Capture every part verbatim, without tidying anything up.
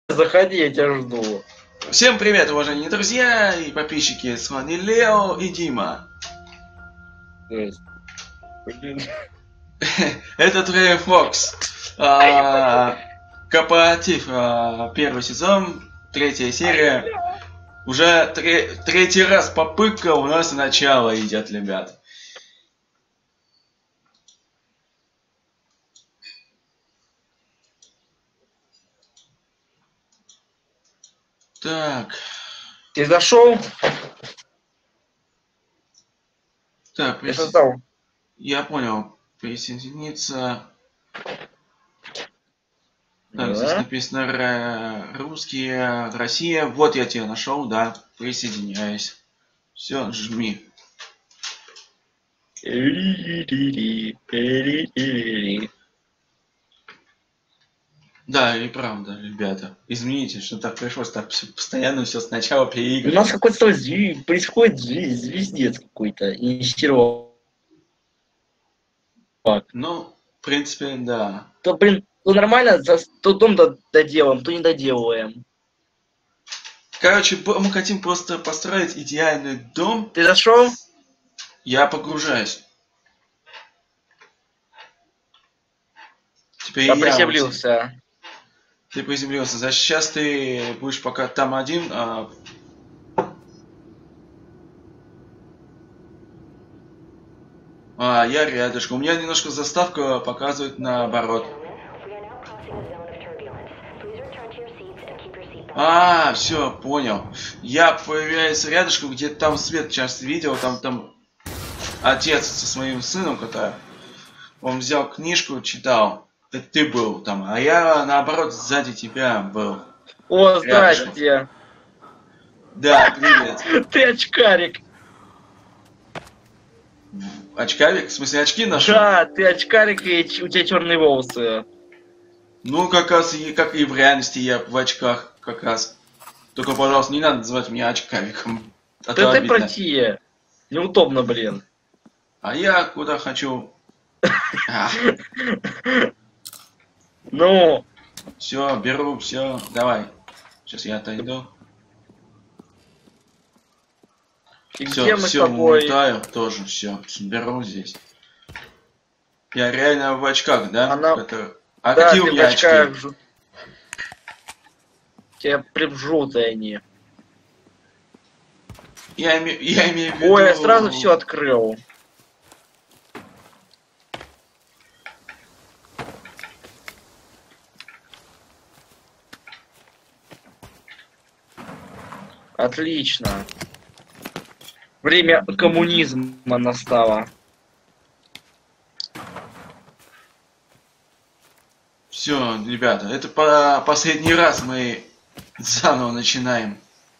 Заходи, я тебя жду. Всем привет, уважаемые друзья и подписчики, с вами Лео и Дима. Это Трей Фокс. Корпоратив, а, первый сезон, третья серия. Уже тре третий раз попытка у нас начало идет, ребят. Так. Ты зашел? Так, Я создал. Я понял. Присоединиться. Так, Да. здесь написано русские, Россия. Вот я тебя нашел, да. Присоединяюсь. Все, жми. Да, и правда, ребята. Извините, что так пришлось, так постоянно все сначала У переигрывать. нас какой-то зви... происходит зви... звездец какой-то. Инстиров. Ну, в принципе, да. То, блин, то нормально, за... то дом доделаем, то не доделываем. Короче, мы хотим просто построить идеальный дом. Ты зашел? Я погружаюсь. Теперь Я я приземлился. Ты приземлился. За сейчас ты будешь пока там один. А... а, я рядышком. У меня немножко заставка показывает наоборот. А, все, понял. Я появляюсь рядышком, где там свет часто видел, там там отец со своим сыном, который он взял книжку, читал. Это ты был там, а я наоборот сзади тебя был. О, здрасте. Да, привет. Ты очкарик. Очкарик? В смысле очки нашел? Да, ты очкарик, и у тебя черные волосы. Ну, как раз и как и в реальности я в очках, как раз. Только, пожалуйста, не надо называть меня очкариком. А Да ты обидно. проти. Неудобно, блин. А я куда хочу. Ну. Все, беру, все, давай. Сейчас я отойду. И Все, где мы все, с тобой? мутаю тоже, все, беру здесь. Я реально в очках, да? Она... Это... А да, какие ты у меня в очках очки? Ж... Тебя прям желтые они. Я, име... я имею в виду... Ой, я сразу все открыл. Отлично. Время коммунизма настало. Все, ребята, это по последний раз мы заново начинаем.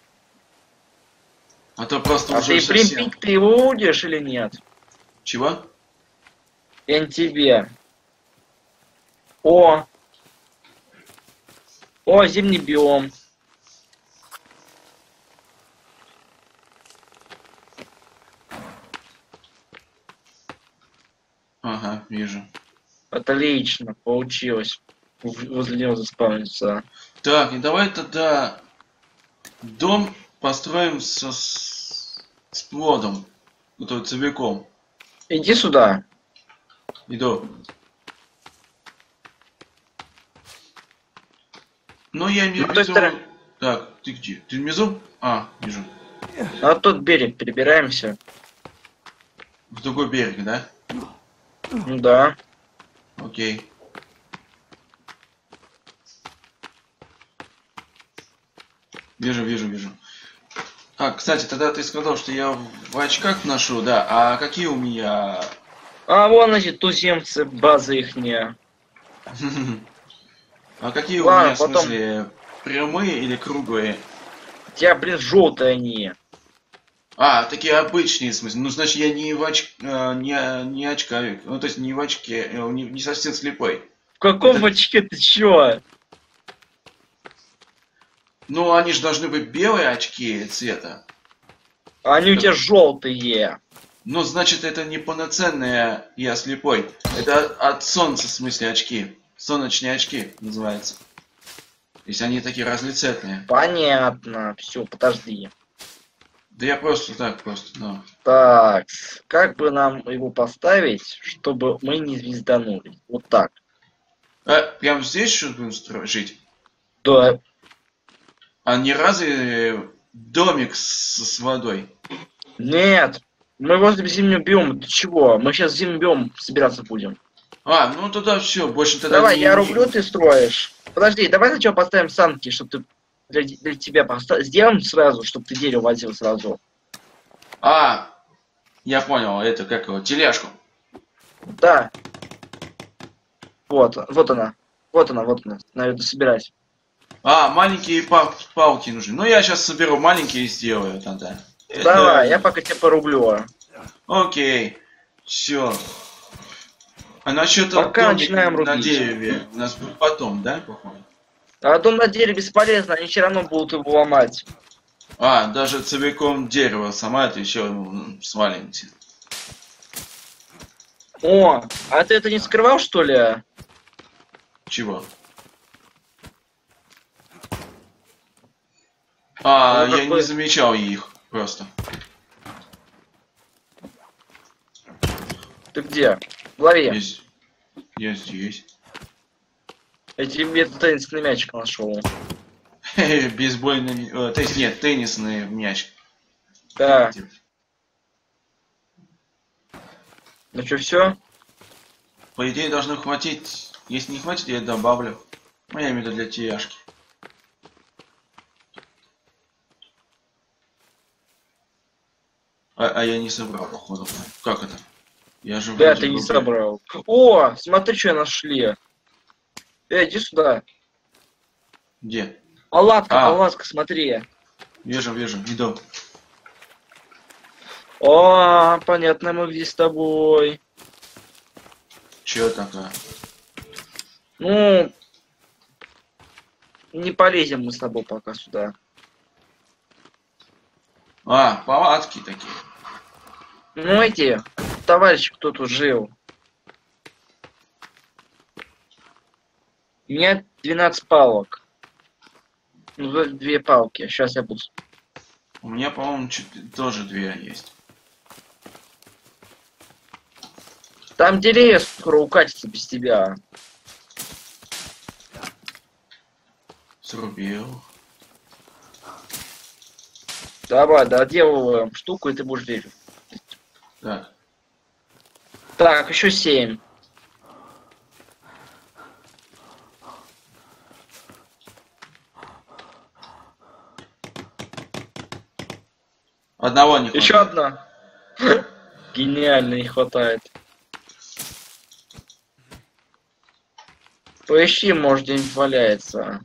А то просто А уже ты совсем... примпить ты его будешь или нет? Чего? Я не тебе. О! О, зимний биом. Ага, вижу. Отлично, получилось. Возле него заспавниться. Так, и давай тогда дом построим со, с, с плодом. Вот вот целиком. Иди сюда. Иду. Ну, я имею в виду... стороны... Так, ты где? Ты внизу? А, вижу. На тот берег перебираемся. В другой берег, да? Ну да. Окей. Вижу, вижу, вижу. А, кстати, тогда ты сказал, что я в очках ношу, да? А какие у меня... А вон, значит, туземцы, база ихняя. А какие у Ладно, меня, в потом... смысле, прямые или круглые? У тебя, блин, желтые они. А, такие обычные, в смысле. Ну, значит, я не в оч... э, не, не очкарик. Ну, то есть не в очке, э, не, не совсем слепой. В каком Это... очке ты чё? Ну, они же должны быть белые очки цвета. Они у тебя желтые. Ну, значит, это не полноценные я слепой. Это от солнца, в смысле, очки. Солнечные очки называется. Если они такие разноцветные. Понятно. Все, подожди. Да я просто так, просто, ну. Так, как бы нам его поставить, чтобы мы не звезданули? Вот так. А, прям здесь что будем строить, жить? Да. А не разве домик с, с водой? Нет. Мы возле зимнего биома. Ты чего? Мы сейчас в зимний биом собираться будем. А, ну тогда все, больше тогда Давай, не... я рублю, ты строишь. Подожди, давай сначала поставим санки, чтобы ты для, для тебя поставил. Сделаем сразу, чтобы ты дерево возил сразу. А, я понял, это как его, тележку. Да. Вот, вот она. Вот она, вот она. Надо собирать. А, маленькие пал палки нужны. Ну я сейчас соберу маленькие и сделаю тогда. Давай, Это... я пока тебе порублю. Окей, все. А насчет Пока домика начинаем на рубить. дереве у нас будет потом, да, походу? А дом на дереве бесполезно, они все равно будут его ломать. А, даже целиком дерево сама это еще свалимся. О, а ты это не скрывал, что ли? Чего? А, Ну, я какой- не замечал их просто. Ты где? В лаве. Я, з- я здесь. Я тебе теннисный мячик нашел. Бейсбольный, м- э, то есть нет, теннисный мяч. Да. Ну что, все? По идее должно хватить. Если не хватит, я добавлю. Ну, я имею в виду для тияшки. А, а я не собрал, походу. Как это? Я же Да, вроде ты не бы- собрал. О, смотри, что нашли. Эй, иди сюда. Где? Палатка, А. палатка, смотри. Вижу, вижу, иду. О, понятно, мы где с тобой. Чё такое? Ну, не полезем мы с тобой пока сюда. А, палатки такие. Ну, эти, товарищи, кто тут жил. У меня двенадцать палок. Ну, д- две палки. Сейчас я буду... У меня, по-моему, чуть- тоже две есть. Там деревья скоро укатятся без тебя. Срубил. Давай, доделываем штуку, и ты будешь верить. Так. Так, еще семь. Одного не хватает. Еще одна. Гениально, не хватает. Поищи, может, где-нибудь валяется.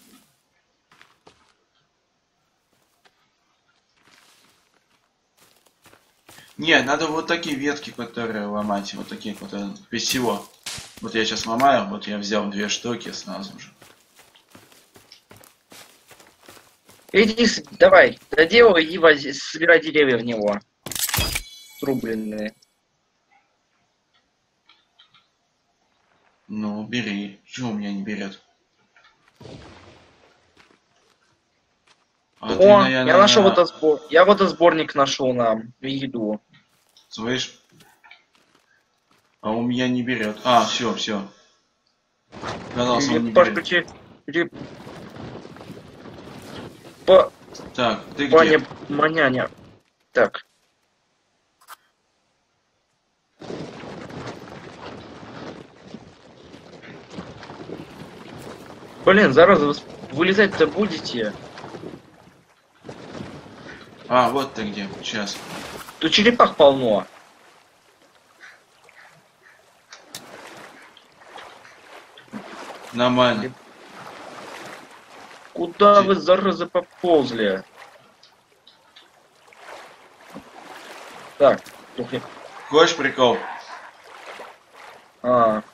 Не, надо вот такие ветки, которые ломать. Вот такие, которые без всего. Вот я сейчас ломаю, вот я взял две штуки сразу же. Иди, с- давай, доделай и вози, собирай деревья в него. Срубленные. Ну, бери. Чего у меня не берет? А ты, О, наверное, я нашел на- водосбор. Я водосборник нашел нам в еду. Слышь? А у меня не берет. А, все, все. Казалось, он не Пашка, берет. те- те- Па- Так, ты где? Паня, маняня. Так. Блин, зараза, вы с- вылезать-то будете? А, вот ты где. Сейчас. Тут черепах полно. Нормально. Куда Че- вы, зараза, поползли? Так, тухни. Хочешь прикол? А,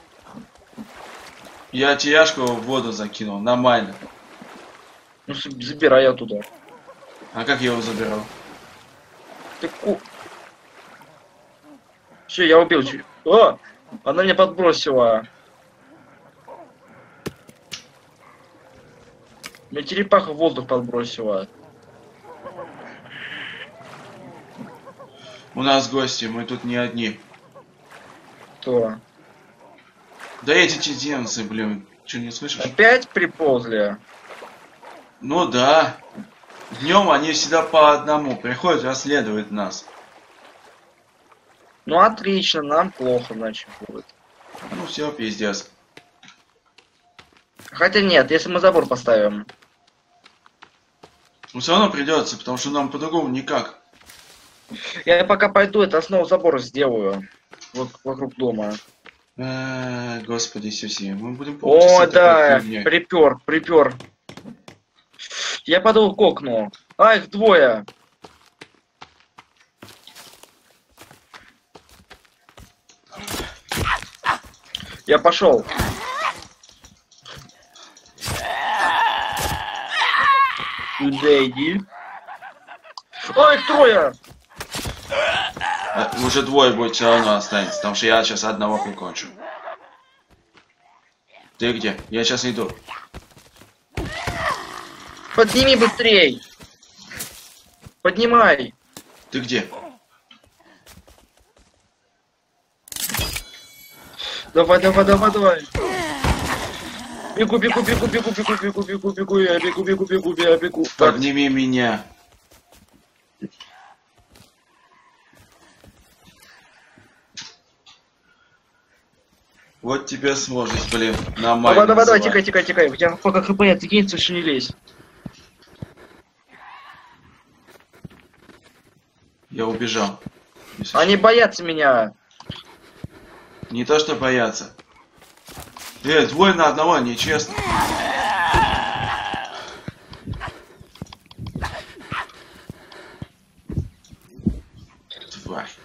Я тияшку в воду закинул. Нормально. ну с- забирай оттуда. А как я его забирал? Ты ку... Все, я убил. чер- О! Она меня подбросила. Меня черепаха в воздух подбросила. У нас гости, мы тут не одни. Кто? Да эти чеченцы, блин, что не слышишь? Опять приползли? Ну да. Днем они всегда по одному приходят, расследуют нас. Ну отлично, нам плохо, значит, будет. Ну все, пиздец. Хотя нет, если мы забор поставим. Но все равно придется, потому что нам по-другому никак. Я пока пойду, это снова забор сделаю. Вот вокруг дома. Э, Господи Иисусе, мы будем О, да, фигней. припер, припер. Я подул к окну. А, их двое. Я пошел. Сюда иди. Ой, их трое! А, уже двое будет все равно останется, потому что я сейчас одного прикончу. Ты где? Я сейчас иду. Подними быстрей! Поднимай! Ты где? Давай, давай, давай, давай! Бегу, бегу, бегу, бегу, бегу, бегу, бегу, бегу, я бегу, бегу, бегу, я бегу. Подними меня. Вот тебе сможешь, блин, на май. Давай, давай, давай, тикай, тикай, тикай. У тебя пока хп, ты кинь, слушай, не лезь. Я убежал. Они боятся меня. Не то, что боятся. Э, двое на одного, нечестно. Тварь.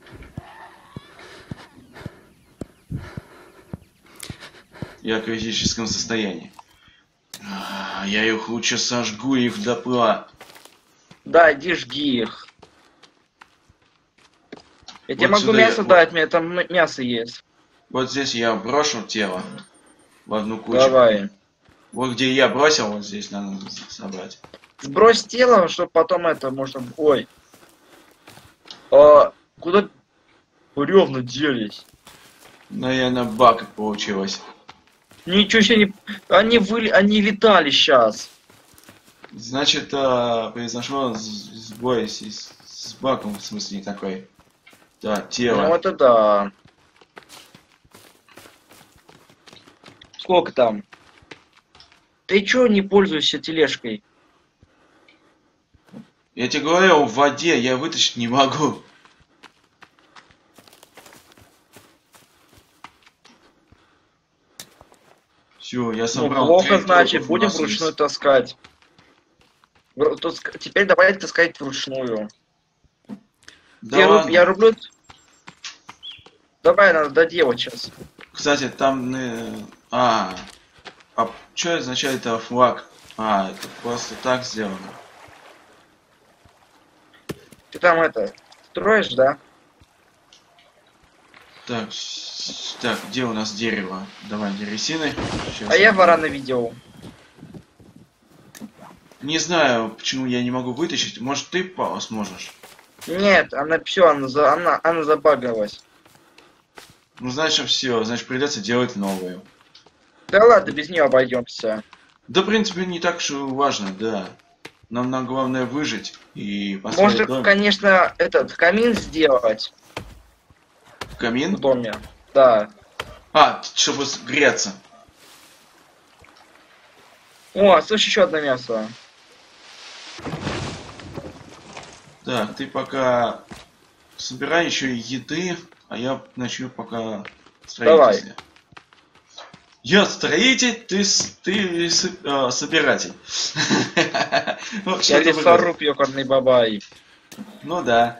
Я в критическом состоянии. А, я их лучше сожгу их дотла. Да, иди жги их. Я Вот тебе могу сюда мясо я- дать, у меня там м- мясо есть. Вот здесь я брошу тело в одну кучу. Давай. Вот где я бросил, вот здесь надо собрать. Сбрось тело, чтобы потом это можно... Ой. А, куда бревна делись? Наверное, баг получилось. Ничего себе не... Они были... Они летали сейчас. Значит, а, произошло с- сбой с, с баком, в смысле, такой. Да, тело. Ну это да. Сколько там? Ты чё не пользуешься тележкой? Я тебе говорю, в воде я вытащить не могу. Все, я Ну, собрал. плохо, три значит, трупов у будем нас вручную есть. таскать. Вру- таск- Теперь давай таскать вручную. Да я, руб- ладно. я рублю... Давай, надо доделать сейчас. Кстати, там... э, А, а что означает это флаг? А, это просто так сделано. Ты там это... Строишь, да? Так, с- так, где у нас дерево? Давай древесины. Щас А я варана видел. Не знаю, почему я не могу вытащить. Может, ты, Пао, сможешь? Нет, она все, она, за, она, она забагалась. Ну, значит, все. Значит, придется делать новую. Да ладно, без нее обойдемся. Да, в принципе, не так уж и важно, да. Нам, нам главное выжить и построить Может, дом. конечно, этот камин сделать в Камин? доме. Да. А, чтобы греться. О, слышь, еще одно мясо. Так, ты пока собирай еще еды, а я начну пока строительство. Я строитель, ты, с- ты с- э, собиратель. Вот что Я это выглядит. лесоруб, ёкарный бабай. Ну да.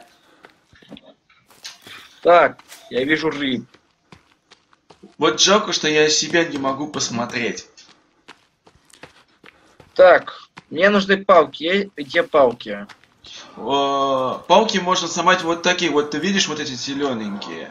Так, я вижу рыб. Вот жалко, что я себя не могу посмотреть. Так, мне нужны палки. Е- Где палки? О, палки можно сломать вот такие. Вот ты видишь вот эти зелененькие?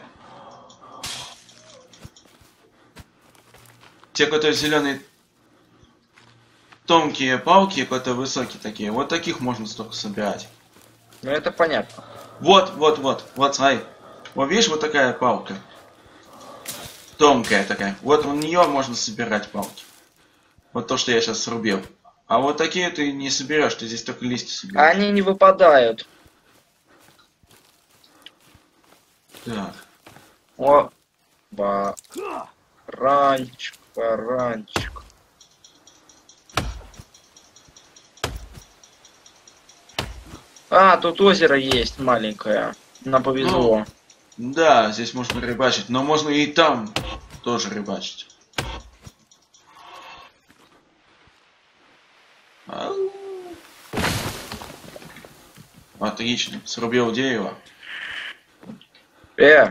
Те, которые зеленые. тонкие палки, какие-то высокие такие. Вот таких можно столько собирать. Ну это понятно. Вот, вот, вот, вот, смотри. Вот видишь, вот такая палка. Тонкая такая. Вот у нее можно собирать палки. Вот то, что я сейчас срубил. А вот такие ты не соберешь, ты здесь только листья собираешь. Они не выпадают. Так. О, баранчик, баранчик. А, тут озеро есть маленькое. Нам повезло. Ну, да, здесь можно рыбачить, но можно и там тоже рыбачить. Ау. Отлично, срубил дерево. Э,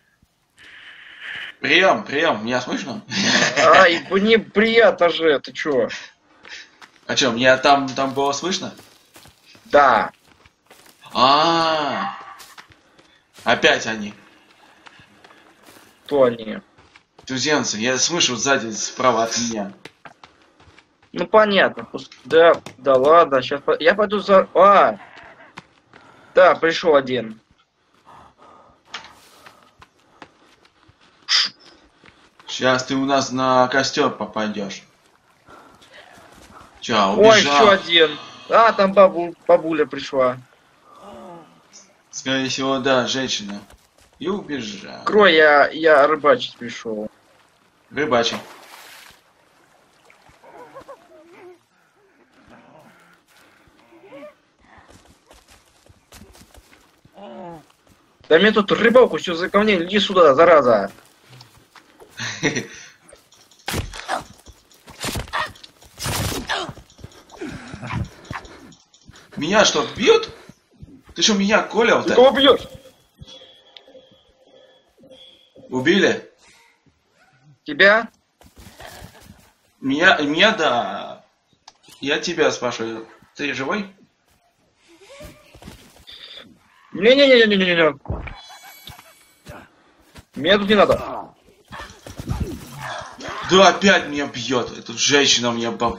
Прием, прием, меня слышно? ай, мне приятно же, ты чё? А чё, меня там, там было слышно? Да. А, опять они. Кто они? Туземцы, я слышу сзади, справа от меня. Ну понятно. пусть- Да, да ладно, сейчас я пойду за. А! Да, пришел один. Сейчас ты у нас на костер попадешь. Чё, Ой, убежал? еще один. А, там бабу, бабуля пришла. Скорее всего, да, женщина. И убежал. Крой, я, я рыбачить пришел. Рыбачий. Да мне тут рыбалку все за ко мне, иди сюда, зараза. Меня что, бьют? Ты что, меня Ты колел-то? кого бьешь? Убили? Тебя? Меня, меня, да. Я тебя спрашиваю. Ты живой? Не-не-не-не-не-не. Мне тут не надо. Да, опять меня бьет. Эта женщина меня баб...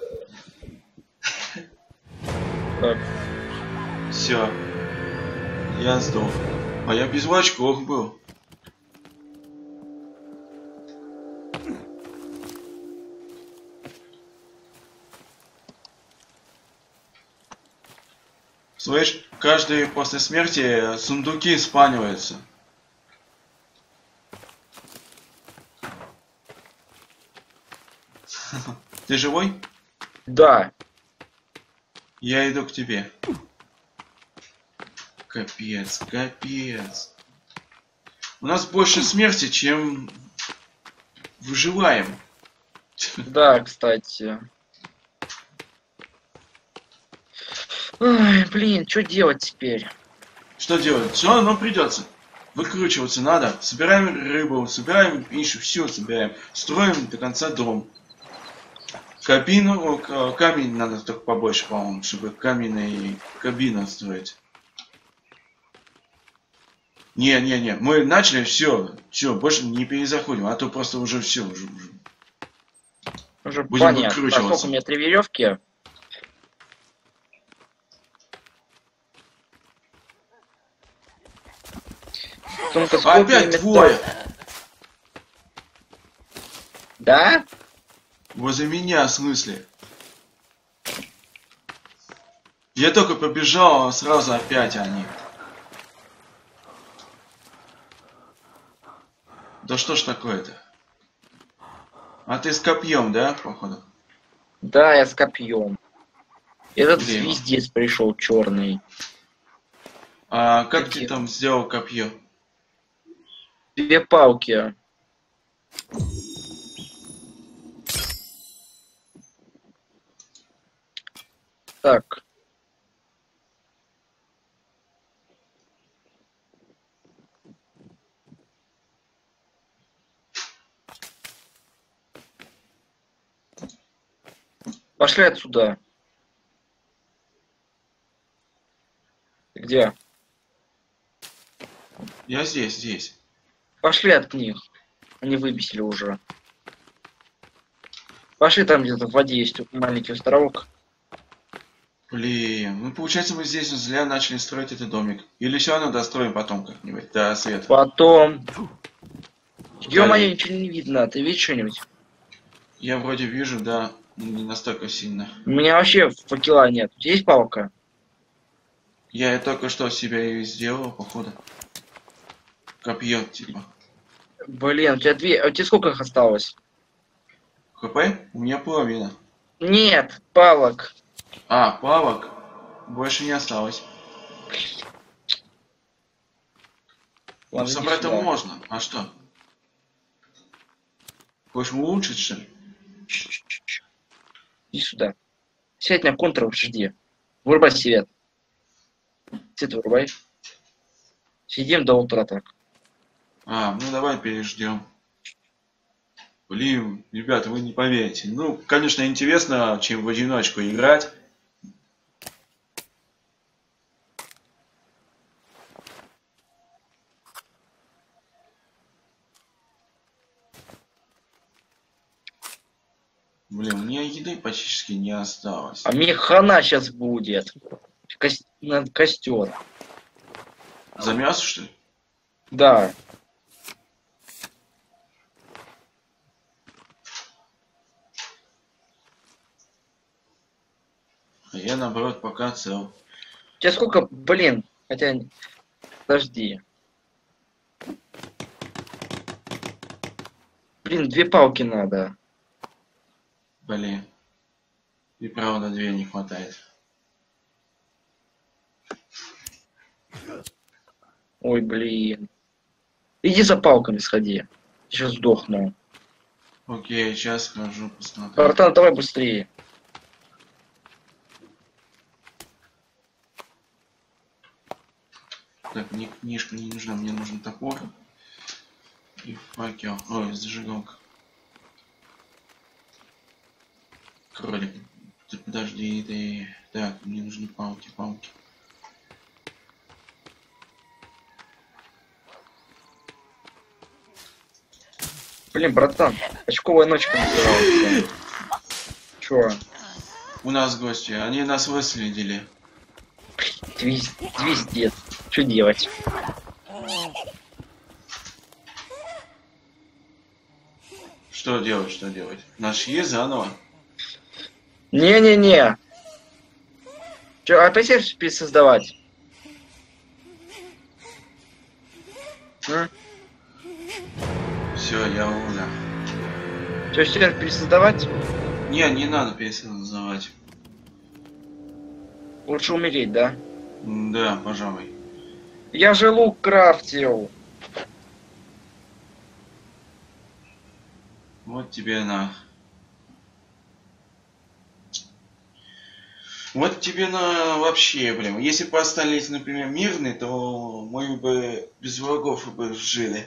Так. Все. Я сдох. А я без очков был. Слышь, каждый после смерти сундуки спаниваются. Ты живой? Да. Я иду к тебе. Капец, капец. У нас больше смерти, чем выживаем. Да, кстати. Ой, блин, что делать теперь? Что делать? Все равно придется. Выкручиваться надо. Собираем рыбу, собираем пищу, все собираем. Строим до конца дом. Кабину, к- камень надо только побольше, по-моему, чтобы каменные кабины строить. Не, не, не, мы начали, все, все, больше не перезаходим, а то просто уже все, уже, уже. Уже Будем понятно. Так, выкручиваться. сколько у меня три веревки? Сумка с Опять копьями, двое! так. Да? Возле меня, в смысле? Я только побежал, а сразу опять они. Да что ж такое-то? А ты с копьем, да, походу? Да, я с копьем. Этот Где его? звездец пришел черный. А как Где? ты там сделал копье? Две палки. Так. Пошли отсюда. Ты где? Я здесь, здесь. Пошли от них. Они выбесили уже. Пошли, там где-то в воде есть маленький островок. Блин, ну получается мы здесь зря начали строить этот домик. Или все равно достроим потом как-нибудь, до света. Потом... Ё-моё, Да, ничего не видно. Ты видишь что-нибудь? я вроде вижу, да, но не настолько сильно. У меня вообще факела нет. У тебя есть палка? Я и только что себе и сделал, походу. Копье, типа. Блин, у тебя две... А у тебя сколько их осталось? ХП? У меня половина. Нет, палок. А, палок больше не осталось. Ну, Ладно, иди собрать-то сюда. можно. А что? Хочешь улучшить, что ли? Чш-чш-чш. Иди сюда. Сядь на контр, жди. Вырубай свет. Свет вырубай. Сидим до утра так. А, ну давай переждем. Блин, ребята, вы не поверите. Ну, конечно, интересно, чем в одиночку играть. Блин, у меня еды практически не осталось. А мне хана сейчас будет. Кос... на костер. За мясо, что ли? Да. А я, наоборот, пока цел. У тебя сколько, блин, хотя... Подожди. Блин, две палки надо. Блин. И правда, две не хватает. Ой, блин. Иди за палками сходи. Сейчас сдохну. Окей, сейчас схожу, посмотрю. Братан, давай быстрее. Так, мне книжка не нужна, мне нужен топор. И факел. Ой, зажигалка. Кролик. Ты подожди, ты... Так, мне нужны палки, палки. Блин, братан, очковая ночка называется. Чё? У нас гости, они нас выследили. Твиз... Твиздец. Что делать? Что делать, что делать? Нашли заново? Не-не-не. Чё, опять сервис пересоздавать? М? Все, я умер. Чё, сервис пересоздавать? Не, не надо пересоздавать. Лучше умереть, да? Да, пожалуй. Я же лук крафтил. Вот тебе на. Вот тебе на вообще, блин. Если бы остались, например, мирные, то мы бы без врагов бы жили.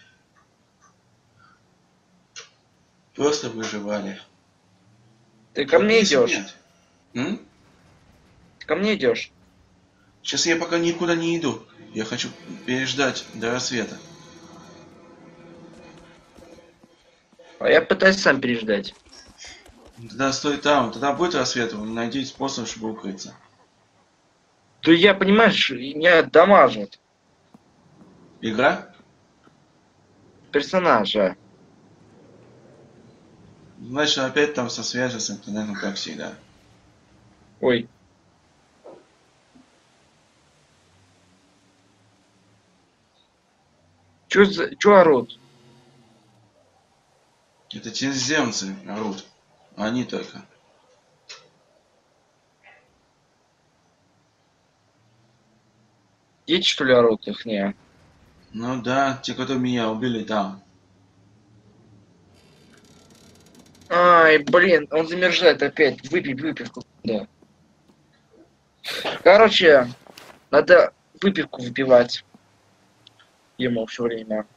Просто выживали. Ты ко мне Если идешь? нет. М? Ты ко мне идешь? Сейчас я пока никуда не иду. Я хочу переждать до рассвета. А я пытаюсь сам переждать. Тогда стой там, тогда будет рассвет, найди способ, чтобы укрыться. Да я, понимаешь, меня дамажит. Игра? Персонажа. Значит, опять там со связью с интернетом, как всегда. Ой. Чё за... Чё орут? Это туземцы орут. Они только. Дети, что ли, орут их? Не. Ну да, те, кто меня убили там. Ай, блин, он замерзает опять. Выпей выпивку. Да. Короче, надо выпивку выпивать. Ему все время.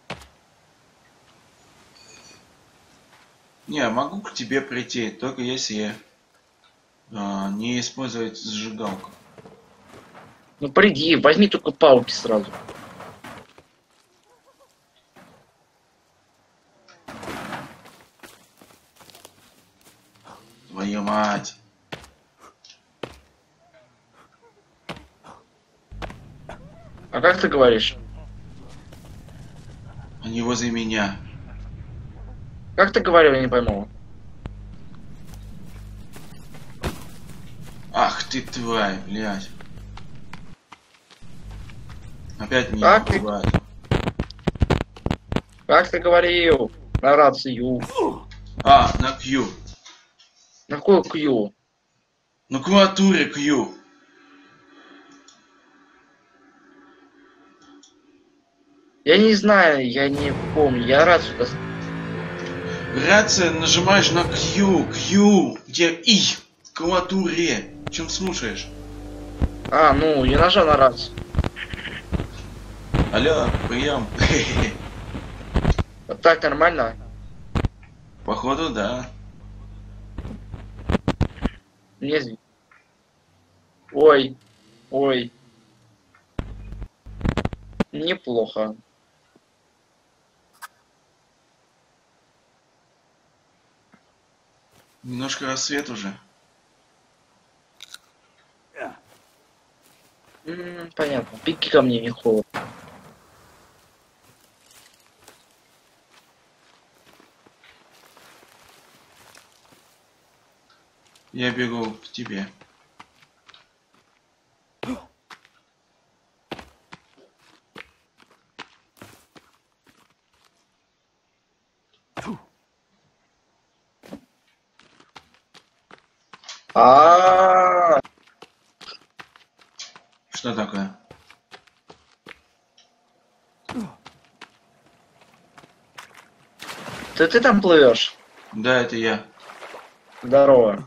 Не, могу к тебе прийти, только если а, не использовать зажигалку. Ну приди, возьми только палки сразу. Твою мать. А как ты говоришь? Они возле меня. Как ты говорил, я не пойму. Ах ты тварь, блядь. Опять меня Как ты, убивают. как ты говорил? На рацию. А, на Q. На какую Q? На клавиатуре Q. Я не знаю, я не помню. Я рацию дос- Рация нажимаешь на Q. Q. Где И. В клавиатуре. Чем слушаешь? А, ну, я нажал на рацию. Алло, прием. Вот так нормально? Походу, да. Не зви- Ой, ой. Неплохо. Немножко рассвет уже. М, понятно. Пики ко мне, не холодно. Я бегу к тебе. А, Что такое? ты ты там плывешь? Да, это я. Здорово.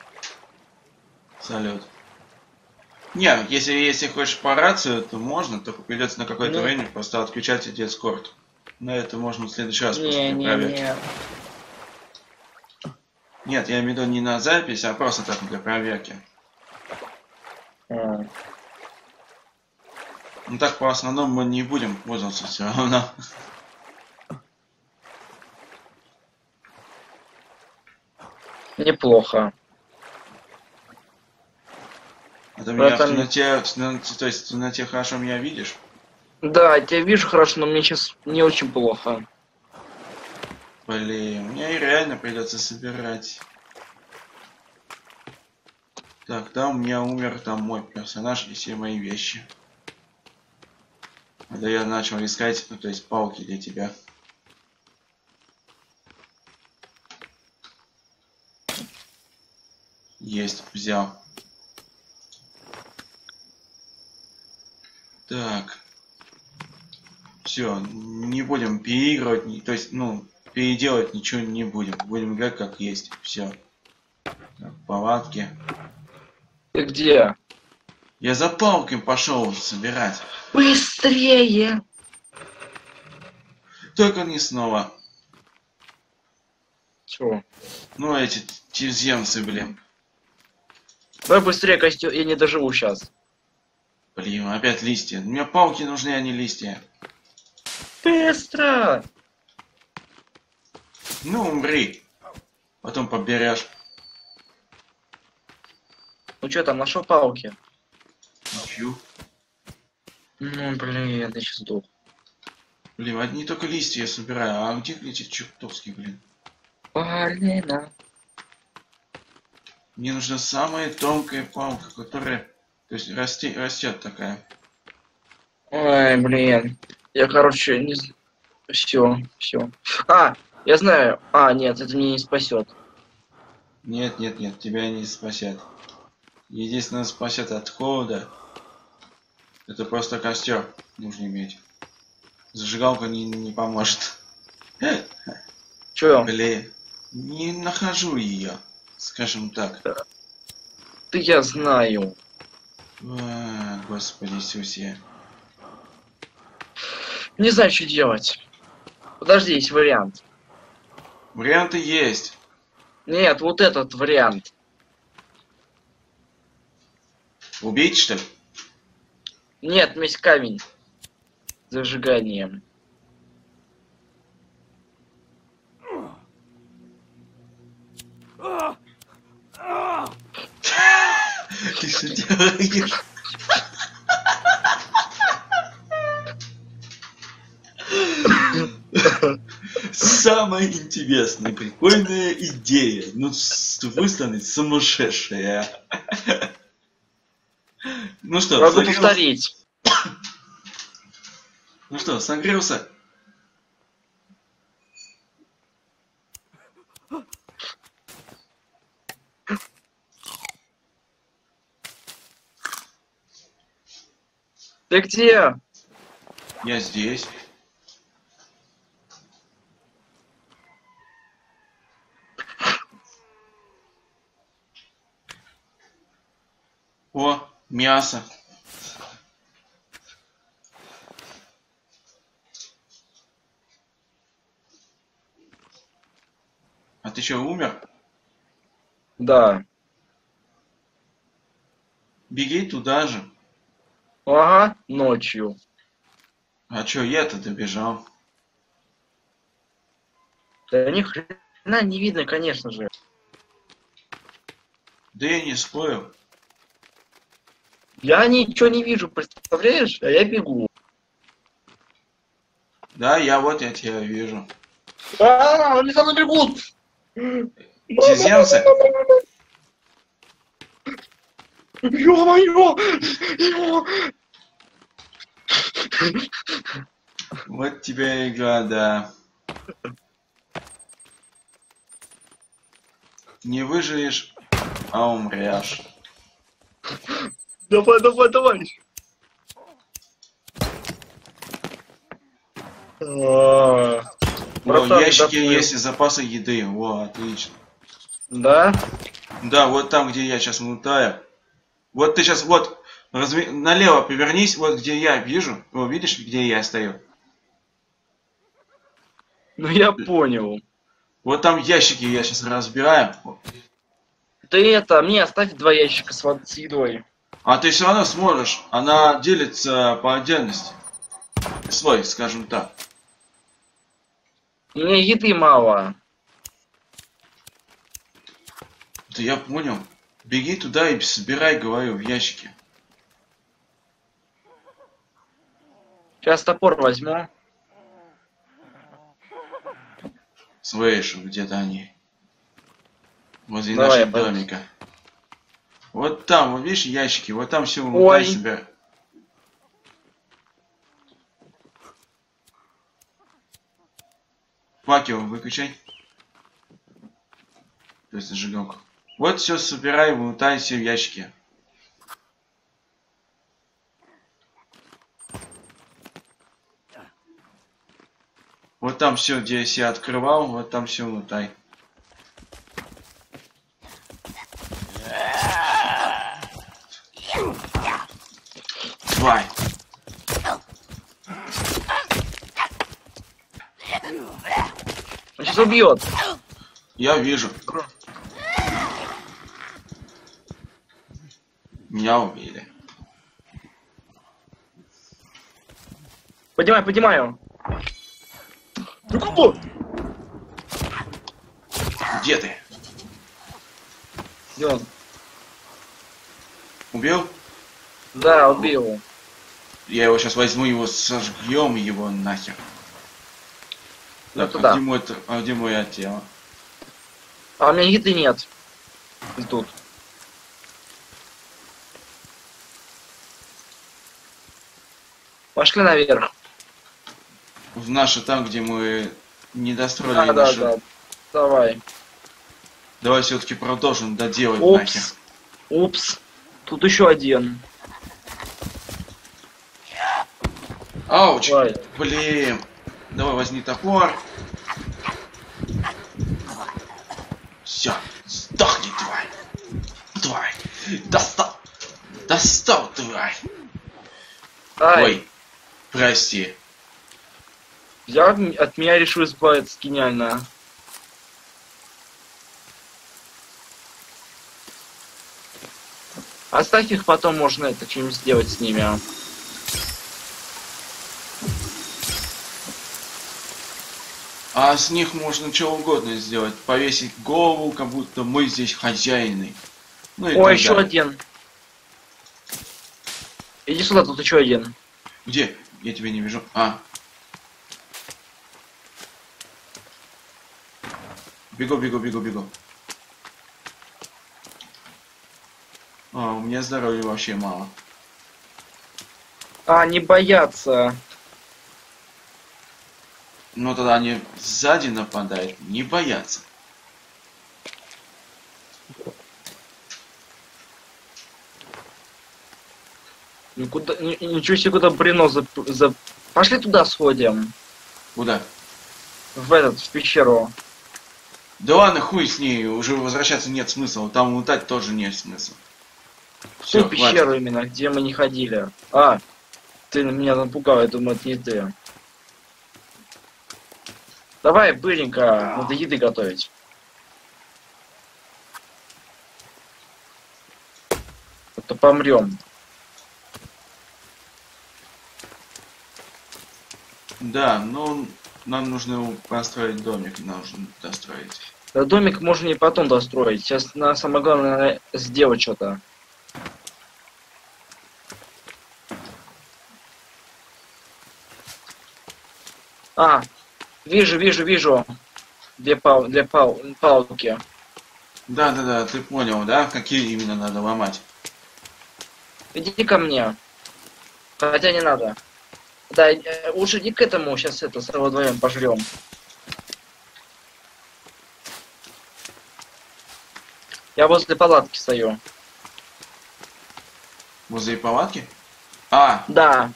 Салют. Не, если, если хочешь по рацию, то можно, только придется на какое-то Не, время просто отключать Дискорд. Но это можно в следующий раз после не, для не, проверки. не. Нет, я имею в виду не на запись, а просто так для проверки. А, Ну так по основному мы не будем пользоваться все равно. неплохо. А ты меня в Братан, темноте, в темноте- то есть в темноте хорошо меня видишь? да, я тебя вижу хорошо, но мне сейчас не очень плохо. Блин, мне и реально придется собирать. Так, да, у меня умер там мой персонаж и все мои вещи. Когда я начал искать, ну то есть палки для тебя. Есть, взял. Так. Все, не будем переигрывать, ни- то есть, ну, переделать ничего не будем. Будем играть как есть. Все. Палатки. Ты где? Я за палками пошел собирать. Быстрее! Только не снова. Чё? Ну, эти туземцы, блин. Давай быстрее, костюм, я не доживу сейчас. Блин, опять листья. Мне палки нужны, а не листья. Быстро! Ну, умри. Потом поберешь. Ну что там, нашел палки? Ищу. Ну, блин, я сейчас сдох. Блин, одни только листья я собираю. А где эти чертовски, блин? Блин, Мне нужна самая тонкая палка, которая... То есть расти, растет такая. ой, блин. Я, короче, не... Все, все. А, я знаю. А, нет, это меня не спасет. Нет, нет, нет, тебя не спасет. Единственное спасет от холода. Это просто костер нужно иметь. Зажигалка не, не поможет. Че? Блин, не нахожу ее, скажем так. Ты я знаю. А, Господи Иисусе. Не знаю, что делать. Подожди, есть вариант. Варианты есть. Нет, вот этот вариант. Убить, что ли? Нет, есть камень. С зажиганием. Ты что делаешь? Самая интересная, прикольная идея. Ну, с другой стороны, сумасшедшая. Ну что, Надо согрелся? повторить. Ну что, согрелся? Ты где? Я здесь. О, мясо. А ты что, умер? Да. Беги туда же. Ага, ночью. А чё, я-то добежал. Да ни хрена не видно, конечно же. Да я не спорю. Я ничего не вижу, представляешь? А я бегу. Да, я вот я тебя вижу. А, они за мной бегут! Туземцы? Ё-моё! Ё! Вот тебе игра, да. Не выживешь, а умрешь. Давай, давай, давай! А, О, в братан, ящике доплыл. есть запасы еды. О, отлично. Да? Да, вот там, где я сейчас лутаю. Вот ты сейчас вот разви... налево повернись, вот где я вижу. О, видишь, где я стою? Ну я понял. Вот там ящики я сейчас разбираю. Ты это, мне оставь два ящика с, вод- с едой. А ты все равно сможешь. Она делится по отдельности. Слой, скажем так. Мне еды мало. Да я понял. Беги туда и собирай, говорю, в ящике. Сейчас топор возьму. Слышу, где-то они. Возле Давай, нашего я пойду. домика. Вот там, вот видишь, ящики, вот там все Ой. лутай себя. Факел выключай. То есть зажигалку. Вот все собирай, лутай все в ящике. Вот там все, где я себя открывал, вот там все лутай. Тварь. Он сейчас убьет. Я вижу. Меня убили. Поднимай, поднимаю. Ну куда? Где ты? Где он? Убил? Да, убил. Я его сейчас возьму, его сожгем его нахер. Ну Так, туда. а где мой, а где мое тело? А у меня еды нет. И тут. Пошли наверх. В наше там, где мы не достроили Да, да, нашу... да. Давай. Давай все-таки продолжим доделать нахер. Упс. Упс. Тут еще один. Ауч! Давай. Блин! Давай возьми топор. Все, сдохни, тварь! Тварь! Достал! Достал, тварь! Ай. Ой, прости. Я от меня решил избавиться гениально. Оставь их, потом можно это что-нибудь сделать с ними. А с них можно что угодно сделать. Повесить голову, как будто мы здесь хозяины. Ну и О, так еще далее. один. Иди сюда, тут еще один. Где? Я тебя не вижу. А. Бегу, бегу, бегу, бегу. А, у меня здоровья вообще мало. А, не боятся. Но тогда они сзади нападают, не боятся. Никуда, ни- ничего себе, куда брено за, за... Пошли туда сходим. Куда? В этот, в пещеру. Да ладно, хуй с ней, уже возвращаться нет смысла. Там лутать тоже нет смысла. В Всё, ту пещеру хватит. именно, где мы не ходили. А, ты меня напугал, я думаю, это не ты. Давай, быренько, надо еды готовить. А то помрем. Да, но нам нужно построить домик, нужно достроить. Да домик можно и потом достроить. Сейчас на самое главное наверное, сделать что-то. А, вижу, вижу, вижу. Две пал, две пал, палки. Да, да, да, ты понял, да? Какие именно надо ломать? Иди ко мне. Хотя не надо. Да, э, лучше иди к этому, сейчас это, с вдвоем пожрем. Я возле палатки стою. Возле палатки? А, Да,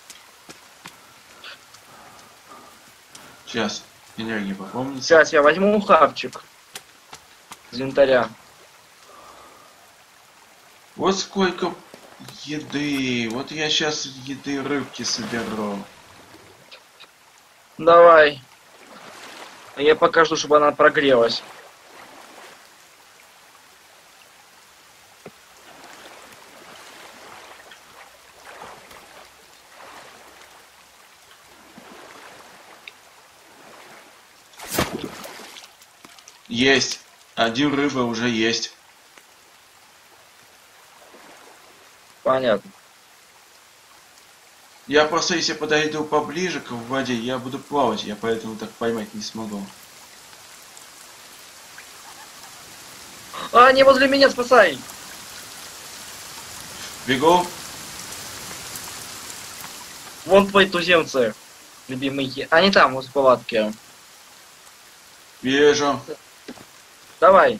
сейчас. Энергии попомнить. сейчас я возьму хавчик из инвентаря. Вот сколько еды. Вот я сейчас еды рыбки соберу. Давай. А я покажу, чтобы она прогрелась. Есть. Один рыба уже есть. Понятно. Я просто если подойду поближе к воде, я буду плавать, я поэтому так поймать не смогу. А, они возле меня, спасай! Бегу. Вон твои туземцы, любимые. Они там, возле палатки. Вижу. Давай.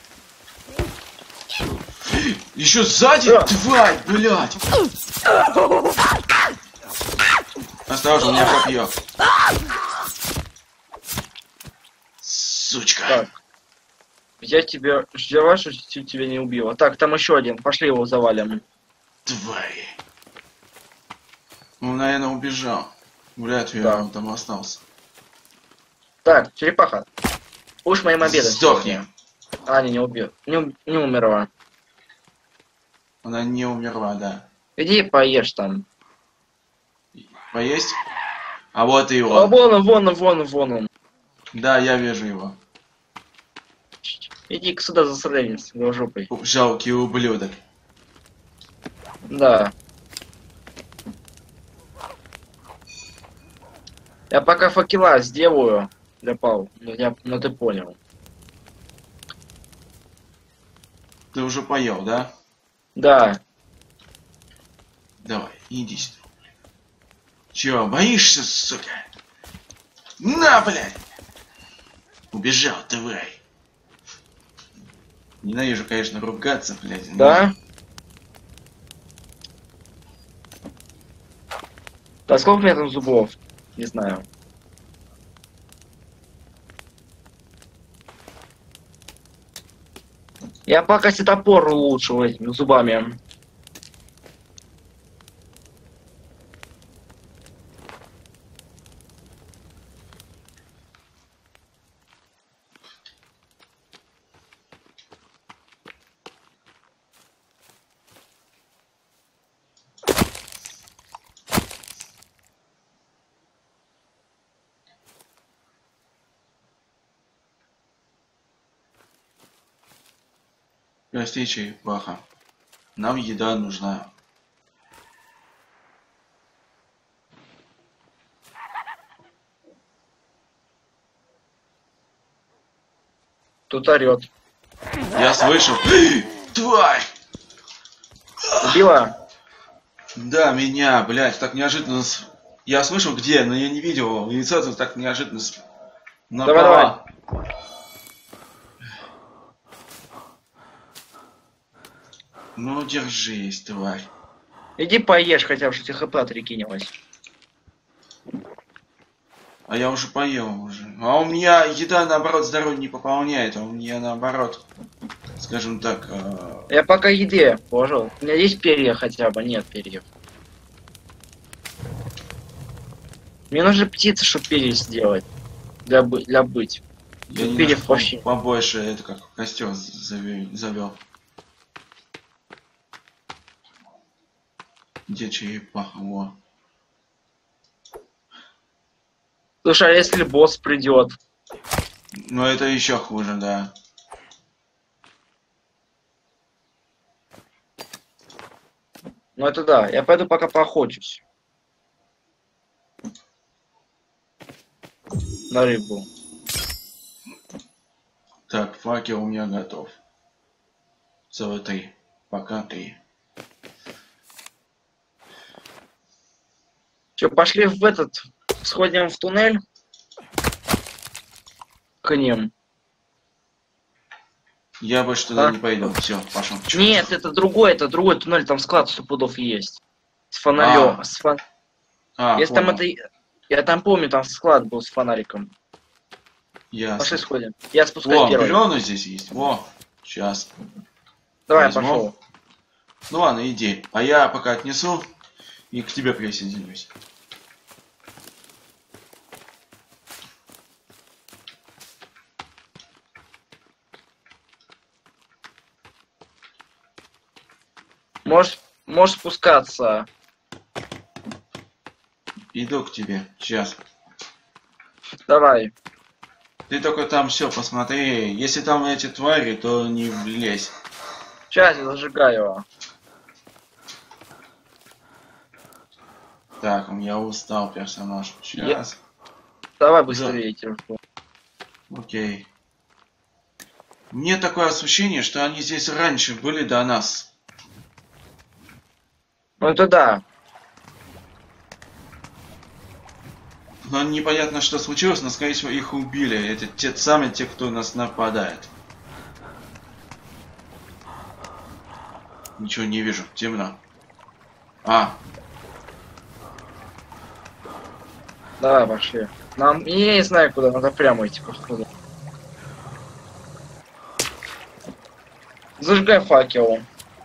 Еще сзади, Да. тварь, блядь. Осторожно, у меня копье. Сучка. Так. Я тебя... Я вашу чуть тебя не убила. Так, там еще один. Пошли его завалим. Твари. Он, наверное, убежал. Вряд ли Да. он там остался. Так, черепаха. Уж моим обедом. Сдохни. А, не, не убил. Не, у- не умерла. Она не умерла, да. Иди поешь там. Поесть? А вот и А, он. вон он, вон он, вон он, вон он. Да, я вижу его. Иди сюда засранец, жопой. Жалкий ублюдок. Да. Я пока факела сделаю для Пау. Ну, я, ну ты понял. Ты уже поел, да? Да. Давай, иди сюда. Чего, боишься, сука? На, блядь! Убежал, тварь. Ненавижу, конечно, ругаться, блядь. но- Да? Да сколько у меня там зубов? Не знаю. Я пока себе топор улучшил этими зубами. Прости, черепаха. Нам еда нужна. Тут орет. Я слышал. Тварь! Убила? Да, меня, блядь, так неожиданно. с- Я слышал где, но я не видел его. Яйцо тут так неожиданно с- Давай, напала. Ну, держись, тварь. Иди поешь хотя бы, что тебе хп отрекинилось. А я уже поел уже. А у меня еда, наоборот, здоровье не пополняет. А у меня, наоборот, скажем так... э, Я пока еде положил. У меня есть перья хотя бы? Нет перьев. Мне нужны птицы, чтобы перья сделать. Для, бы- для быть. Я не Перьев вообще. побольше, это как костер завел. Где черепаха? Во. Слушай, а если босс придет? Но это еще хуже, да. Ну это да, я пойду пока поохочусь. На рыбу. Так, факел у меня готов. Целых три. Пока три. Че, пошли в этот, сходим в туннель? К ним. Я больше туда А? не пойду. Все, пошел. Нет, это другой, это другой туннель, там склад сто пудов есть. С фонарем. А. С фон... А, Если понял. там это... Я там помню, там склад был с фонариком. Ясно. Пошли сходим. Я спускаюсь Во, первый. галеоны здесь есть. Во, сейчас. Давай, возьму. пошел. Ну ладно, иди. А я пока отнесу и к тебе присоединюсь. Можешь, можешь спускаться. Иду к тебе. Сейчас. Давай. Ты только там все посмотри. Если там эти твари, то не влезь. Сейчас я зажигаю его. Так, у меня устал персонаж. Сейчас. Давай быстрее, телефон. Окей. Мне такое ощущение, что они здесь раньше были до нас. Ну это да. Но непонятно, что случилось, но, скорее всего, их убили. Это те самые, те, кто нас нападает. Ничего не вижу, темно. А, Давай, пошли. Нам... Я не знаю куда, надо прямо идти, походу. Зажигай факел.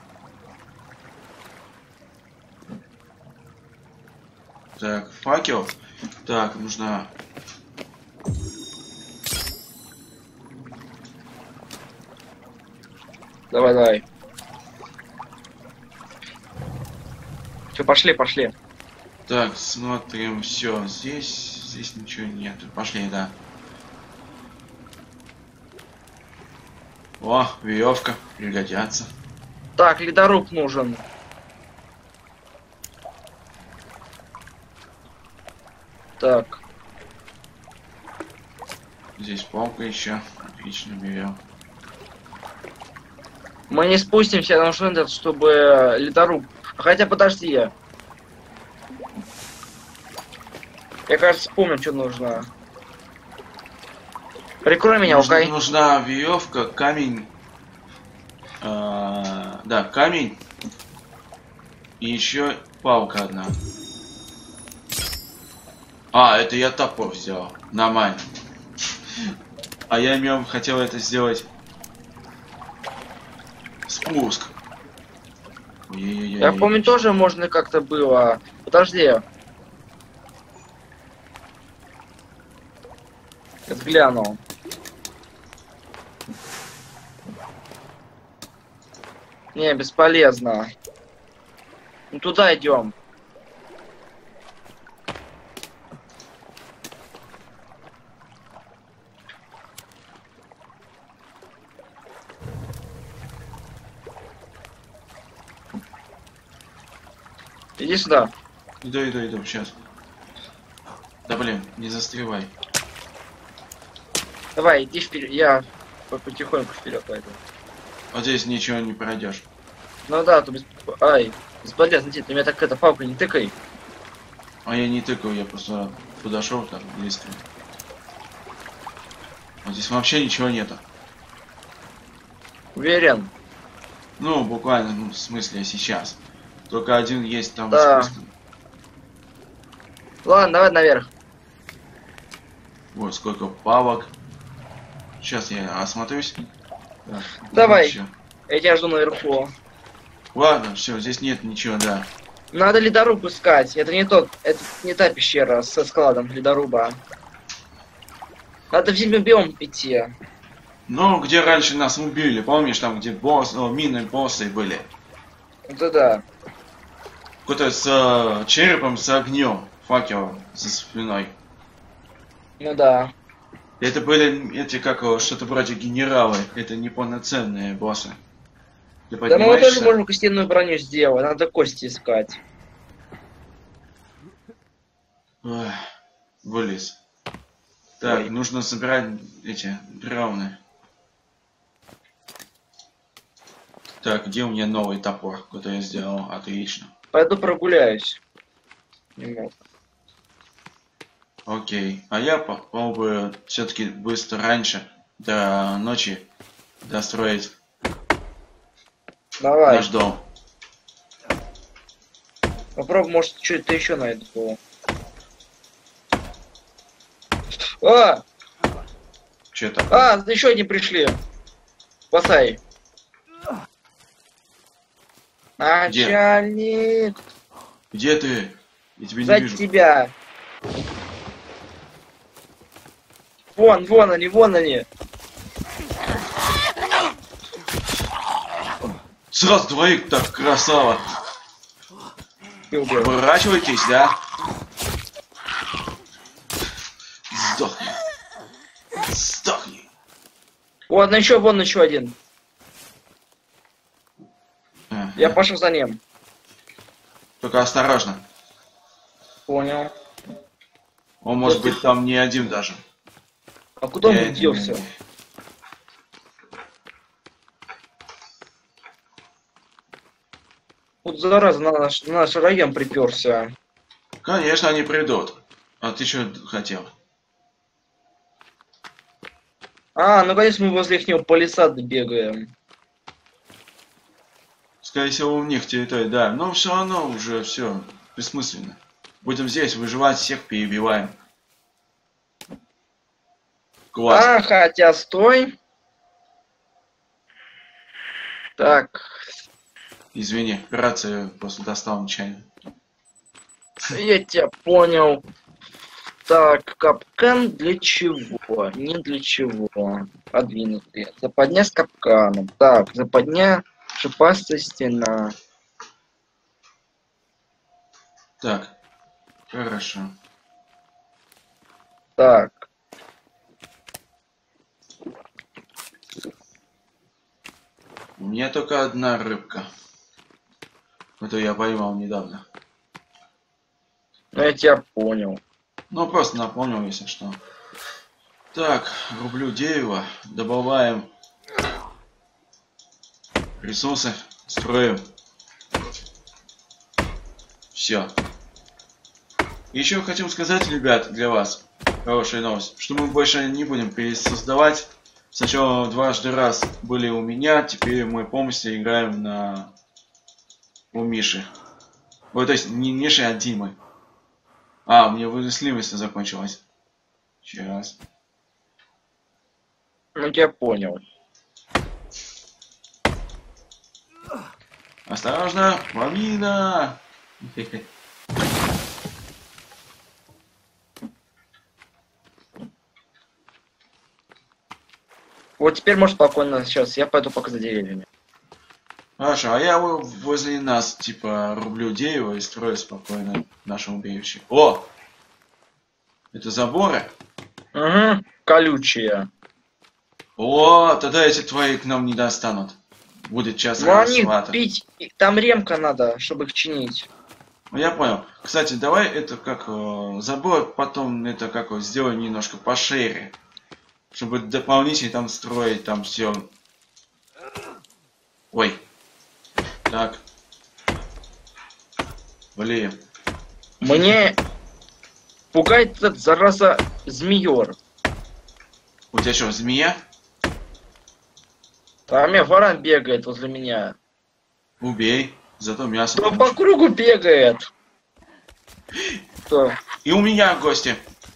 так, факел. Так, нужно... Давай, давай. Все, пошли, пошли. Так, смотрим, все, здесь, здесь ничего нет. Пошли, да. О, веревка, пригодятся. Так, ледоруб нужен. Так. Здесь палка еще. Отлично, берем. Мы не спустимся на шендер, чтобы ледоруб. Хотя подожди. Я Я, кажется, помню, что нужно. Прикрой меня, Нужна, окей? нужна веревка, камень. А, да, камень. И еще палка одна. А, это я топор взял. Нормально. А я имел хотел это сделать. Спуск. Ой-ой-ой-ой. Я помню, тоже можно как-то было. Подожди. Я взглянул. Не, бесполезно. Ну туда идем. Иди сюда. Иду, иду, иду, сейчас. Да блин, не застревай. Давай, иди вперед. Я потихоньку вперед пойду. Вот здесь ничего не пройдешь. Ну да, то без... Ай, бесполезно, ты меня так это палкой не тыкай. А я не тыкаю, я просто подошел так близко. Вот здесь вообще ничего нету. Уверен? Ну, буквально, ну, в смысле, сейчас. Только один есть там Да. спуск. Ладно, давай наверх. Вот сколько палок. Сейчас я осмотрюсь. Так, Давай. всё. Я тебя жду наверху. Ладно, все, здесь нет ничего, да. Надо ледоруб искать. Это не тот, это не та пещера со складом ледоруба. Надо в зимний биом идти. Ну, где раньше нас убили, помнишь, там где босс, о, мины боссы были. Это да. Кто-то с э, черепом, с огнем, факелом за спиной. Ну да. Это были эти, как его, что-то вроде генералы. Это не полноценные боссы. Ты Да мы вот тоже поднимаешься? можем костяную броню сделать. Надо кости искать. Ой, вылез. Так, Ой. нужно собирать эти брауны. Так, где у меня новый топор, который я сделал? Отлично. Пойду прогуляюсь. Немного. Окей. А я попробую все-таки быстро раньше, до ночи, достроить Давай. наш дом. Попробуй, может, что-то еще найду. А! Че такое? А, еще одни пришли. Спасай. Начальник. Где ты? Я тебя не За вижу. тебя. Вон, вон они, вон они. Сразу двоих, так, красава. Ты убил. Поворачивайтесь, да? Сдохни. Сдохни. Вот, ну еще, вон еще один. Ага. Я пошел за ним. Только осторожно. Понял. Он может Вот быть там не один даже. А куда Я он делся? это- Вот зараза на наш, на наш район приперся. Конечно, они придут. А ты что хотел? А, ну конечно мы возле ихнего палисада бегаем. Скорее всего, у них территория, да. Но все равно уже все бессмысленно. Будем здесь выживать, всех перебиваем. Класс. А, хотя стой. Так, Извини, операция просто достал нечаянно. я тебя понял. Так, капкан для чего? Не для чего. Подвинутый. Западня с капканом. Так, западня, шипастая стена. Так, хорошо. Так. У меня только одна рыбка. Это я поймал недавно. Ну я тебя понял. Ну, просто напомнил, если что. Так, рублю дерево, добавляем ресурсы, строим. Все. Еще хотел сказать, ребят, для вас хорошая новость, что мы больше не будем пересоздавать. Сначала дважды раз были у меня, теперь мы полностью играем на у Миши. Вот, то есть не Миши, а Димы. А, у меня выносливость закончилась. Сейчас. Ну я тебя понял. Осторожно, лавина! Вот теперь можешь спокойно сейчас. Я пойду пока за деревьями. Хорошо, а я во- возле нас, типа, рублю дерево и строю спокойно наше убежище. О! Это заборы? Угу. Колючие. О, тогда эти твои к нам не достанут. Будет час Ну они расхвата. пить. и- Там ремка надо, чтобы их чинить. Ну, я понял. Кстати, давай это как э, забор, потом это как вот сделаем немножко пошире. Чтобы дополнительно там строить, там все. Ой. Так. Блин. Мне пугает этот, зараза, змеёр. У тебя что, змея? А у меня варан бегает возле меня. Убей. Зато мясо. Кто по получишь. кругу бегает? Кто? И у меня гости.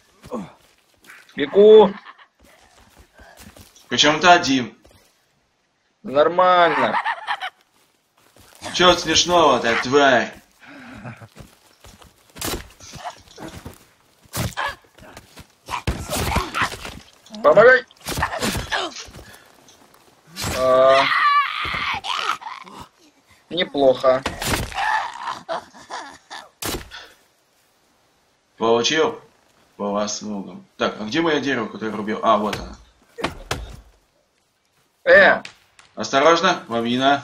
Бегу. Причем ты один. Нормально. Чё смешного-то, тварь? Помогай. А, неплохо. Получил? По заслугам. Так, а где моя дерево, которое рубил? А, вот она. Э, Осторожно, лавина.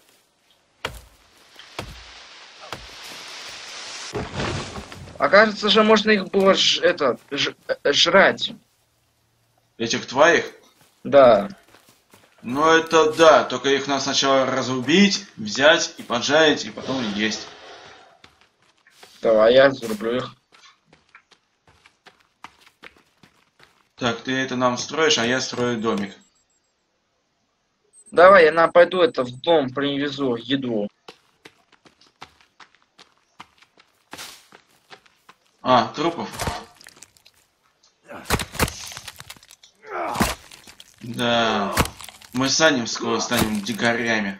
окажется же, можно их было ж, это, ж, э, жрать. Этих твоих? Да. Ну это да, только их надо сначала разрубить, взять и поджарить, и потом есть. Давай, я зарублю их. Так, ты это нам строишь, а я строю домик. Давай, я на пойду это в дом привезу еду. А, трупов? Да. Мы с Аней скоро станем дикарями.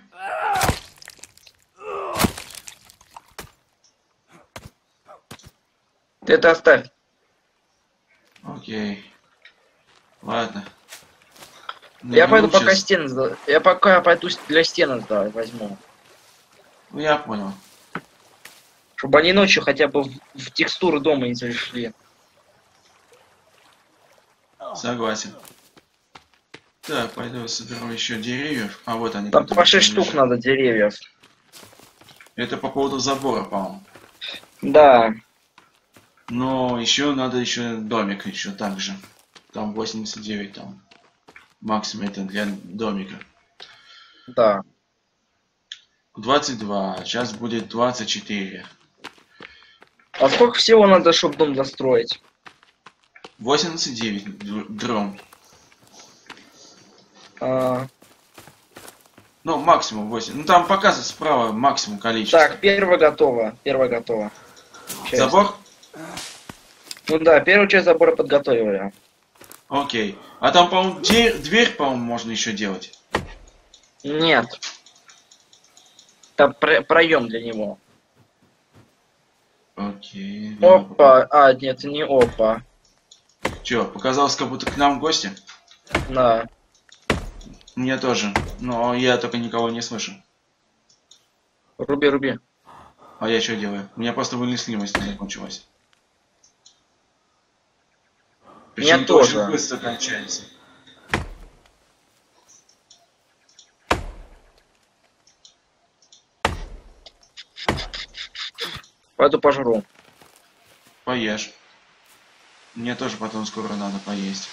Ты это оставь. Окей. Ладно. Я Ну, пойду пока щас- стены сда- Я пока пойду с- для стены сдавать возьму. Ну, я понял. Чтобы они ночью хотя бы в, в текстуру дома не зашли. Согласен. Так, пойду соберу еще деревьев. А вот они. Там которые по шесть там штук лежат. надо деревьев. Это по поводу забора, по-моему. Да. Но еще надо еще домик еще так же. Там восемьдесят девять там. Максимум это для домика. Да. двадцать два. Сейчас будет двадцать четыре. А сколько всего надо, чтобы дом достроить? восемьдесят девять др- дрон. А, Ну, максимум восемь. Ну, там показывает справа максимум количество. так, первое готово. Первое готово. Часть. Забор? Ну да, первую часть забора подготовили. Окей. А там, по-моему, дверь, дверь, по-моему, можно еще делать. Нет. Там про- проем для него. Окей. Опа. А, нет, не опа. Че, показалось, как будто к нам гости? Да. Мне тоже. Но я только никого не слышу. Руби, руби. А я что делаю? У меня просто выносливость не закончилась. Меня Причем тоже. очень быстро кончается. Пойду пожру. Поешь. Мне тоже потом скоро надо поесть.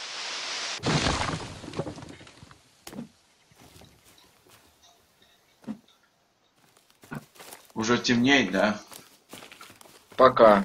Уже темнеет, да? Пока.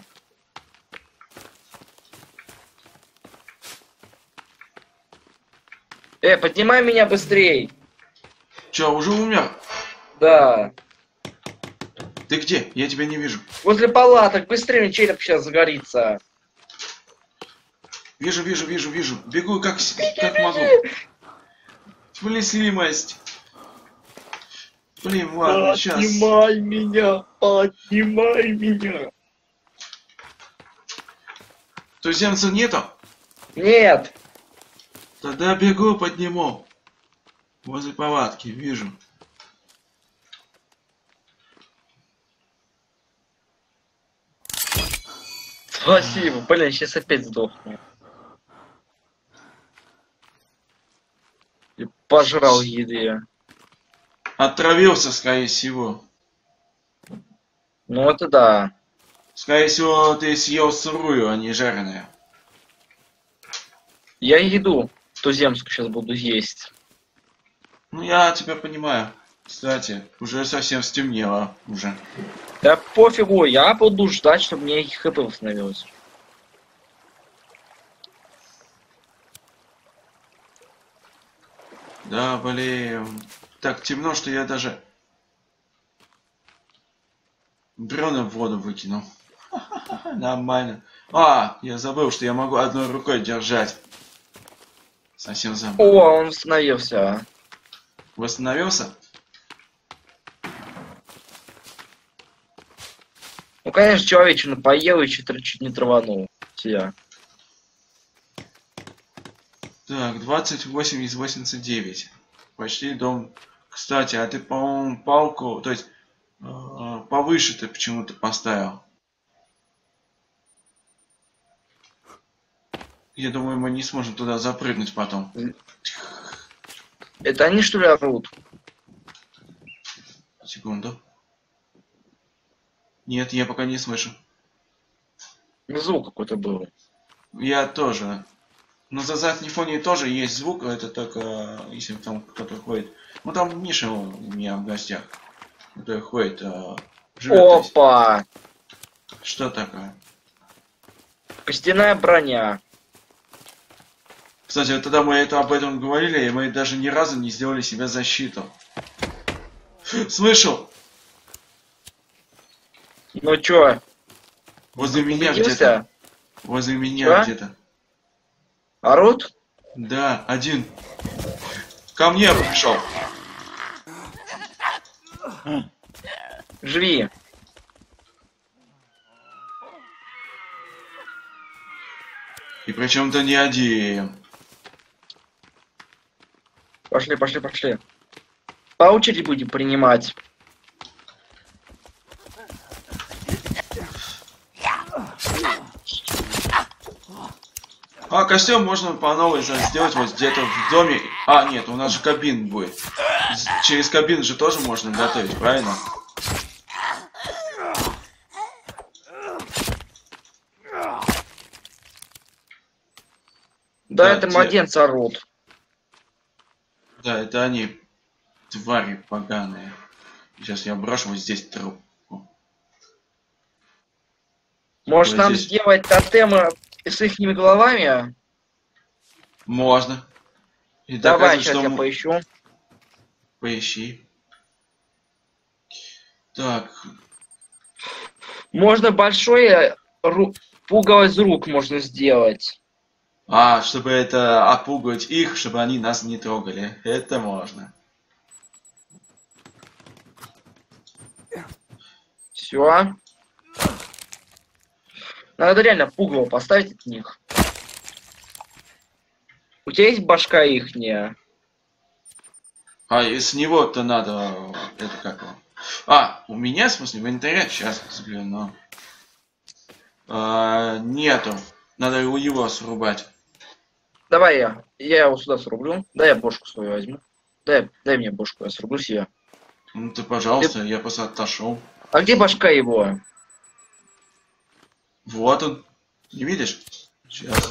Э, поднимай меня быстрей. Че, уже умер? Да. Ты где? Я тебя не вижу. Возле палаток, быстрее, череп сейчас загорится. Вижу, вижу, вижу, вижу. Бегу как, с- как могу. Выносливость. Блин, ладно, сейчас. Поднимай меня, поднимай меня. Туземца нету? Нет. Тогда бегу, подниму. Возле палатки, вижу. Спасибо. Блин, сейчас опять сдохну. И пожрал еды. Отравился, скорее всего. Ну это да. Скорее всего, ты съел сырую, а не жареную. Я еду туземскую сейчас буду есть. Ну, я тебя понимаю. Кстати, уже совсем стемнело уже. Да пофигу, я буду ждать, чтобы мне хп восстановилось. Да, блин. Так темно, что я даже дрона в воду выкинул. Нормально. А, я забыл, что я могу одной рукой держать. Совсем забыл. О, он восстановился. Восстановился? Ну, конечно, человечину поел и чуть, чуть не траванул себя. Так, двадцать восемь из восемьдесят девять. Почти дом. Кстати, а ты, по-моему, палку, то есть э, повыше ты почему-то поставил. Я думаю, мы не сможем туда запрыгнуть потом. Это они что ли орут? Секунду. Нет, я пока не слышу. Звук какой-то был. Я тоже. Но за заднем фоне тоже есть звук, это только если там кто-то ходит. Ну там Миша у меня в гостях, который ходит, э, живет здесь. Опа! Что такое? Костяная броня. Кстати, тогда мы это об этом говорили, и мы даже ни разу не сделали себе защиту. Слышу! Ну чё? Возле меня Убедился? где-то. Возле меня Чё? где-то. Орут? Да, один. Ко мне пришел. Живи. И причем-то не один. Пошли, пошли, пошли. По очереди будем принимать. А костюм можно по новой сделать вот где-то в доме. А, нет, у нас же кабин будет. Через кабин же тоже можно готовить, правильно? Да, Да, это те- младенцы орут. Да, это они, твари поганые. Сейчас я брошу вот здесь трубку. Может Вот нам здесь. сделать тотемы с ихними головами? Можно. И Давай, доказывать, сейчас что я мы- поищу. Поищи. Так, Можно большое ру- пугало из рук можно сделать. а, чтобы это отпугивать их, чтобы они нас не трогали. Это можно. Все. Надо реально пугало поставить от них. У тебя есть башка ихняя? А и с него-то надо... Это как его? А, у меня, в смысле, в инвентаре? Сейчас взгляну. А, нету. Надо у его срубать. Давай я. Я его сюда срублю. Дай я бошку свою возьму. Дай, дай мне бошку, я срублю себе. Ну ты, пожалуйста, я просто отошел. А где башка его? Вот он. Не видишь? Сейчас.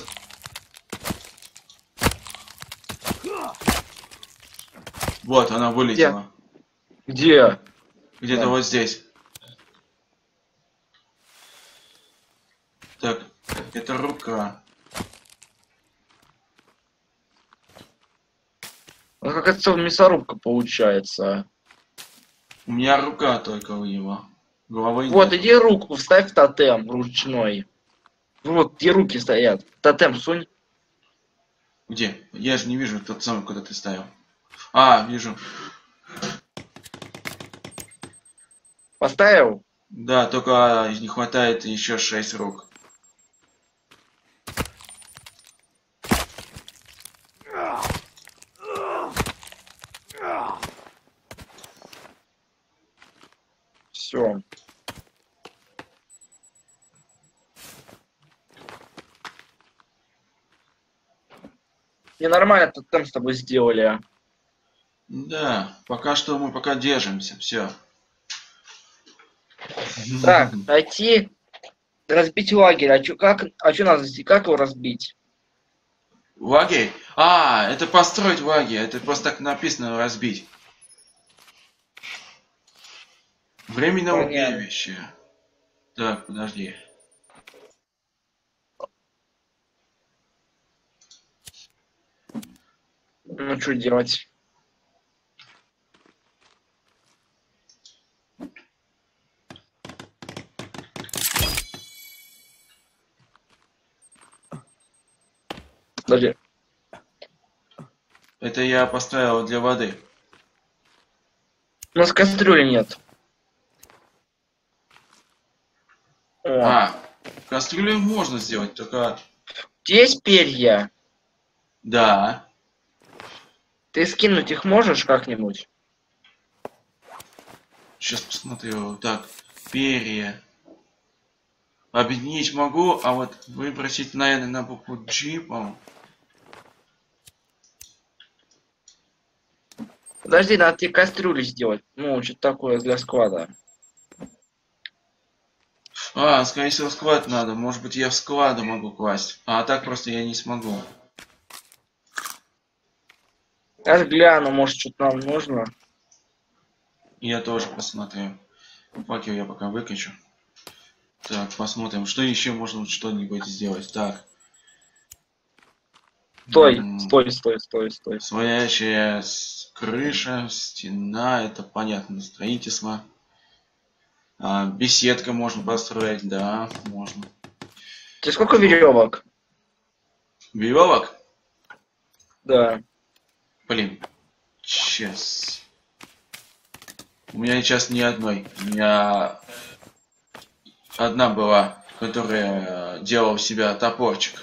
Вот, она вылетела. Где? Где-то Да. вот здесь. Так, это рука. Ну, какая-то мясорубка получается. У меня рука только у него. Головы Вот, нет. иди руку вставь в тотем ручной. Вот, где руки стоят. Тотем сунь. Где? Я же не вижу тот самый, куда ты ставил. А, вижу. Поставил? Да, только не хватает еще шесть рук. Все. Ненормально тотем с тобой сделали. Да, пока что мы пока держимся, все. Так, найти, разбить лагерь. А чё, как, а чё надо, сделать? Как его разбить? Лагерь? А, это построить лагерь. Это просто так написано разбить. Временное Понятно. убежище. Так, подожди. Ну что делать? Подожди. Это я поставил для воды. У нас кастрюли нет. О, А, кастрюлю можно сделать, только... здесь перья. Да. Ты скинуть их можешь как-нибудь? Сейчас посмотрю. Так, перья. Объединить могу, а вот выбросить, наверное, на букву G, по-моему. Подожди, надо тебе кастрюли сделать. Ну, что-то такое для склада. А, скорее всего, склад надо. Может быть, я в склады могу класть. А так просто я не смогу. Я гляну, может, что-то нам нужно. Я тоже посмотрю. Факел я пока выключу. Так, посмотрим, что еще можно что-нибудь сделать. Так. Стой, М, стой, стой, стой, стой. Своящая крыша, стена, это понятно, строительство. А, беседка можно построить, да, можно. Тебе сколько веревок? Веревок? Да. Блин, сейчас. У меня сейчас ни одной. У меня одна была, которая делала в себя топорчик.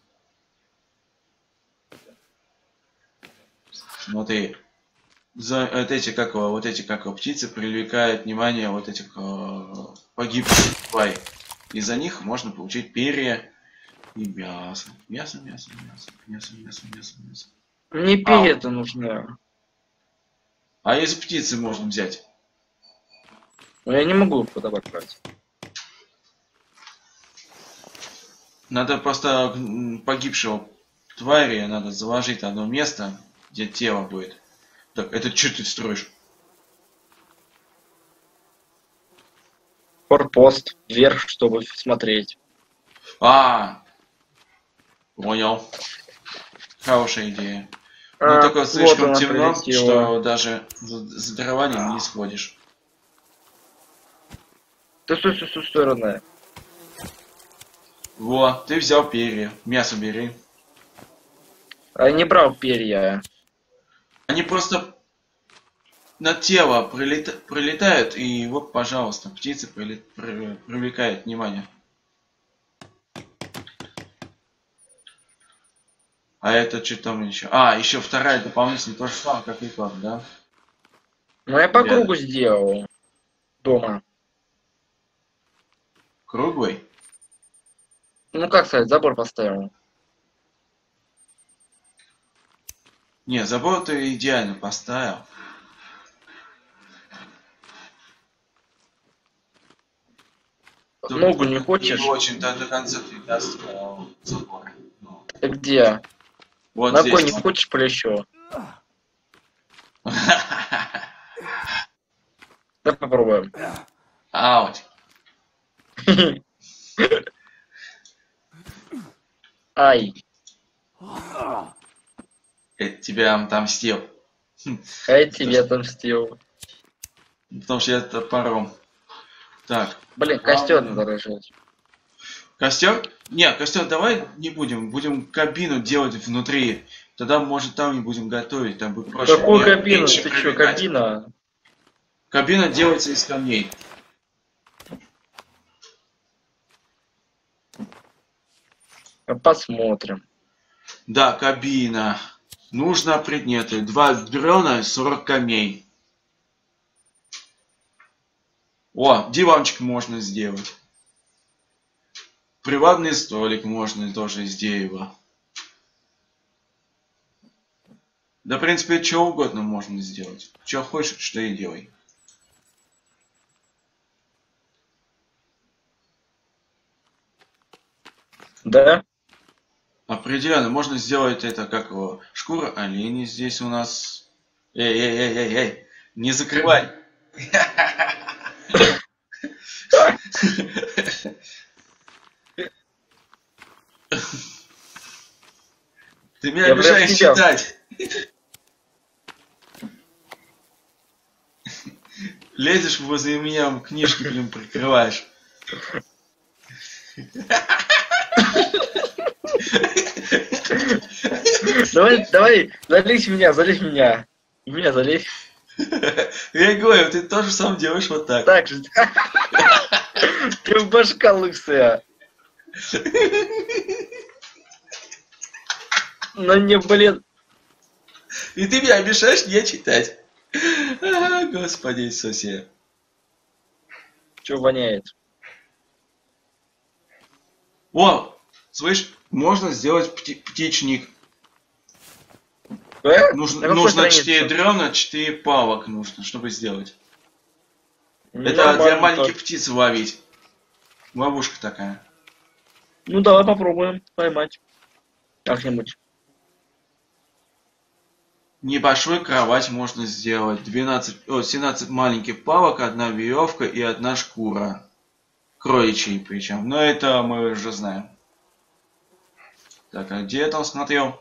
Смотри. За, вот эти как его, вот эти как его, птицы привлекают внимание вот этих э, погибших тварей. Из-за них можно получить перья и мясо. Мясо, мясо, мясо, мясо, мясо, мясо, мясо. Мне А, перья-то нужны. а из птицы можно взять. Но я не могу их подобрать. Надо просто м, погибшего твари надо заложить одно место, где тело будет. Так, это что ты строишь? Форпост вверх, чтобы смотреть. А, понял. Хорошая идея. Но А, только вот слишком она темно, прилетела. что даже за за дровами не сходишь. Ты стой, стой, стой, стой, родная. Во, ты взял перья. Мясо бери. А я не брал перья. Они просто на тело прилета- прилетают, и вот, пожалуйста, птицы прилет- при- привлекают внимание. А это что там еще? А, еще вторая дополнительная, то же самое, как и тот, да? Ну я по Рядом. кругу сделал. Дома. Круглый? Ну как сказать, забор поставил. Не, забор ты идеально поставил. Тут Ногу вот не не хочешь? очень-то до конца ты достроил забор. Ну, Ты где? вот Ногой здесь не вот. хочешь полещу? Давай попробуем. Ауч. Ай. Это тебя отомстил. А я тебе отомстил. Потому что я топором. Так. Блин, костер надо разжечь. Костер? Не, костер давай не будем. Будем кабину делать внутри. Тогда, может, там не будем готовить. Там будет проще. Какую Ме- кабину? меньше Ты чё, привлекать. кабина? Кабина делается из камней. Посмотрим. Да, кабина. Нужно предметы. Два бревна, сорок камней. О, диванчик можно сделать. Приватный столик можно тоже из дерева. Да, в принципе, что угодно можно сделать. Что хочешь, что и делай. Да? Определенно, можно сделать это как его. Шкура оленя здесь у нас. Эй, эй, эй, эй, эй, не закрывай. Ты меня Я мешаешь прям тебя. читать. Лезешь возле меня, книжки, блин, прикрываешь. Давай, давай, залезь в меня, залезь в меня. В меня залезь. Я говорю, ты тоже сам делаешь вот так. Так же. Ты башка лысая. Ну не, блин. И ты меня мешаешь мне читать. А, Господи Иисусе. Че воняет? О, слышь, можно сделать пти- птичник. Э? Нужно, На какой нужно странице? четыре дрона, четыре палок нужно, чтобы сделать. Ну, Это нормально для маленьких так. птиц ловить. Ловушка такая. Ну давай попробуем поймать. Как-нибудь. Небольшую кровать можно сделать. двенадцать, о, семнадцать маленьких палок, одна веревка и одна шкура. Кроличьи причем. Но это мы уже знаем. Так, а где я там смотрел?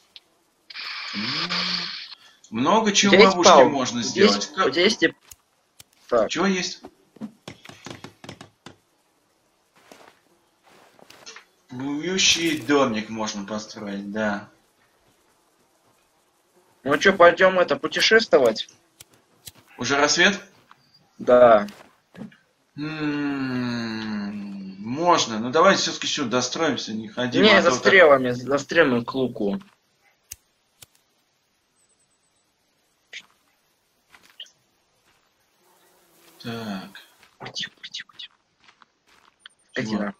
Много У чего тебя есть ловушки палка? можно У тебя сделать. есть- У тебя есть... тип- Так. Чего есть? Плюющий домик можно построить, да. Ну что, пойдем это путешествовать? Уже рассвет? Да. М-м, можно, но давайте все-таки сюда достроимся, не ходим. Не, а за то так- стрелами, за стрелами к луку. Так, Тихо, тихо, тихо. чего? Скотина.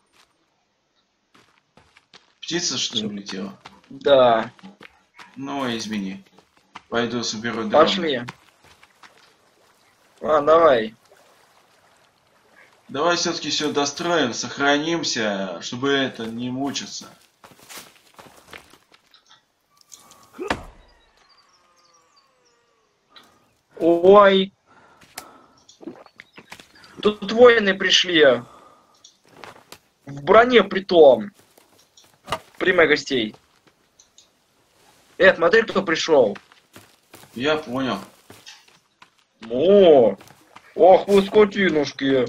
Птица что ли улетела? Да. Ну, извини. Пойду соберу дрова. Пошли. А, давай. Давай все-таки все достроим, сохранимся, чтобы это не мучиться. Ой. Тут воины пришли. В броне притом. Примай гостей. Э, смотри, кто пришел. Я понял. О, ох вы скотинушки.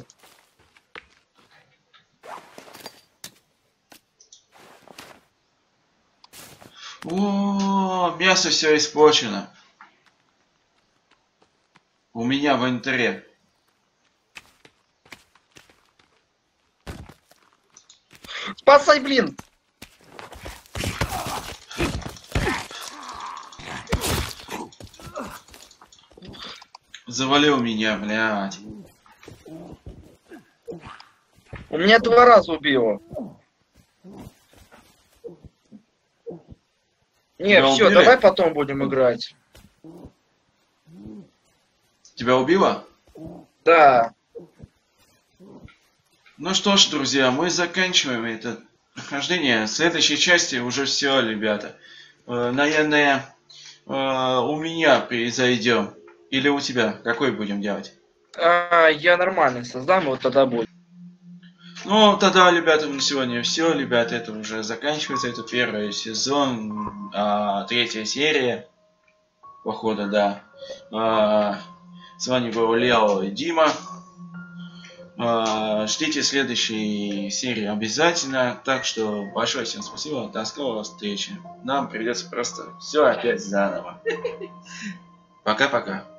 О, мясо все испорчено. У меня в инвентаре. Спасай, блин. Завалил меня, блядь. У меня два раза убило. Не, Тебя все, убили? давай потом будем играть. Тебя убило? Да. Ну что ж, друзья, мы заканчиваем это прохождение. В следующей части уже все, ребята. Э, наверное, э, у меня произойдем. Или у тебя? Какой будем делать? А, я нормально создам, вот тогда будет. Ну, тогда, ребята, на сегодня все. Ребята, это уже заканчивается. Это первый сезон, а, третья серия. Походу, да. А, с вами был Лео и Дима. А, ждите следующей серии обязательно. Так что большое всем спасибо. До скорой встречи. Нам придется просто все опять заново. Пока-пока.